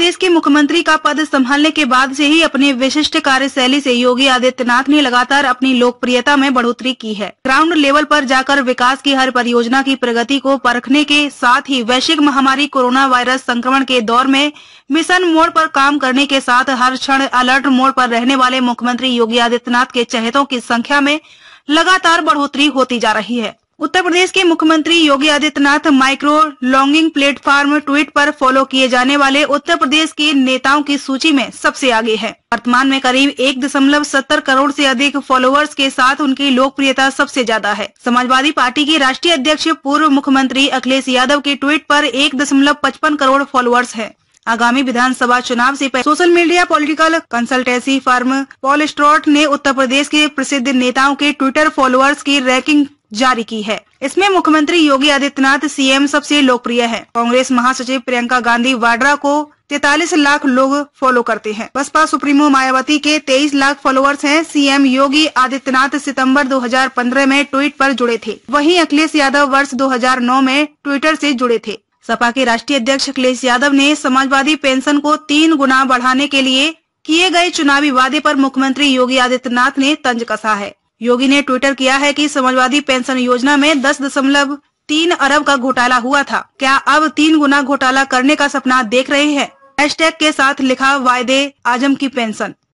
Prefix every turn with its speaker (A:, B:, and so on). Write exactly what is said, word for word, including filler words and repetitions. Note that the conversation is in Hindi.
A: प्रदेश के मुख्यमंत्री का पद संभालने के बाद से ही अपनी विशिष्ट कार्यशैली से योगी आदित्यनाथ ने लगातार अपनी लोकप्रियता में बढ़ोतरी की है। ग्राउंड लेवल पर जाकर विकास की हर परियोजना की प्रगति को परखने के साथ ही वैश्विक महामारी कोरोना वायरस संक्रमण के दौर में मिशन मोड पर काम करने के साथ हर क्षण अलर्ट मोड पर रहने वाले मुख्यमंत्री योगी आदित्यनाथ के चहेतों की संख्या में लगातार बढ़ोतरी होती जा रही है। उत्तर प्रदेश के मुख्यमंत्री Yogi Adityanath micro blogging platform tweet पर फॉलो किए जाने वाले उत्तर प्रदेश के नेताओं की सूची में सबसे आगे है। वर्तमान में करीब एक दशमलव सत्तर करोड़ से अधिक फॉलोअर्स के साथ उनकी लोकप्रियता सबसे ज्यादा है। समाजवादी पार्टी के राष्ट्रीय अध्यक्ष पूर्व मुख्यमंत्री अखिलेश यादव के ट्वीट पर एक दशमलव पचपन करोड़ फॉलोअर्स है। आगामी विधानसभा चुनाव से पहले social media political consultancy firm Polstrat ने उत्तर प्रदेश के प्रसिद्ध नेताओं के ट्विटर फॉलोअर्स की रैंकिंग जारी की है। इसमें मुख्यमंत्री योगी आदित्यनाथ सीएम सबसे लोकप्रिय है। कांग्रेस महासचिव प्रियंका गांधी वाड्रा को तैंतालीस लाख लोग फॉलो करते हैं। बसपा सुप्रीमो मायावती के तेईस लाख फॉलोअर्स हैं। सीएम योगी आदित्यनाथ सितंबर दो हज़ार पंद्रह में ट्वीट पर जुड़े थे। वहीं अखिलेश यादव वर्ष दो हज़ार नौ में ट्विटर से जुड़े थे। सपा के राष्ट्रीय अध्यक्ष अखिलेश यादव ने समाजवादी पेंशन को तीन गुना बढ़ाने के लिए किए गए चुनावी वादे पर मुख्यमंत्री योगी आदित्यनाथ ने तंज कसा है। योगी ने ट्विटर किया है कि समाजवादी पेंशन योजना में दस दशमलव तीन अरब का घोटाला हुआ था। क्या अब तीन गुना घोटाला करने का सपना देख रहे हैं? हैशटैग के साथ लिखा वायदे आजम की पेंशन।